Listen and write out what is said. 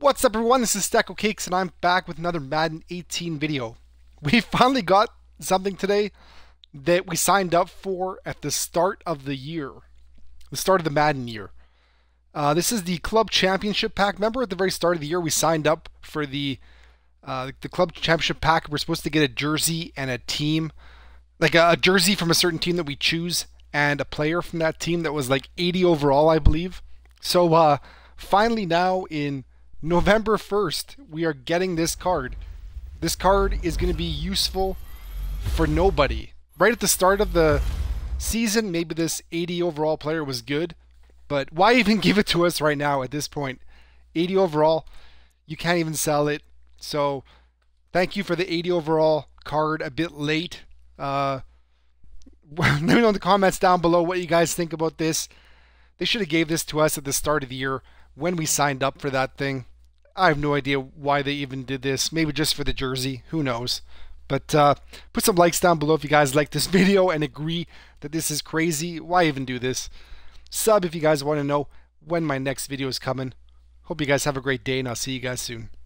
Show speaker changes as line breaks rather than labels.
What's up everyone, this is Stacko Cakes and I'm back with another Madden 18 video. We finally got something today that we signed up for at the start of the year. The start of the Madden year. This is the Club Championship Pack. Remember at the very start of the year we signed up for the Club Championship Pack. We're supposed to get a jersey and a team. Like a jersey from a certain team that we choose and a player from that team that was like 80 overall, I believe. So finally now in November 1st, we are getting this card. This card is going to be useful for nobody. Right at the start of the season, maybe this 80 overall player was good, but why even give it to us right now at this point? 80 overall, you can't even sell it. So thank you for the 80 overall card a bit late. Let me know in the comments down below what you guys think about this. They should have gave this to us at the start of the year when we signed up for that thing. I have no idea why they even did this. Maybe just for the jersey. Who knows? But put some likes down below if you guys like this video and agree that this is crazy. Why even do this? Sub if you guys want to know when my next video is coming. Hope you guys have a great day and I'll see you guys soon.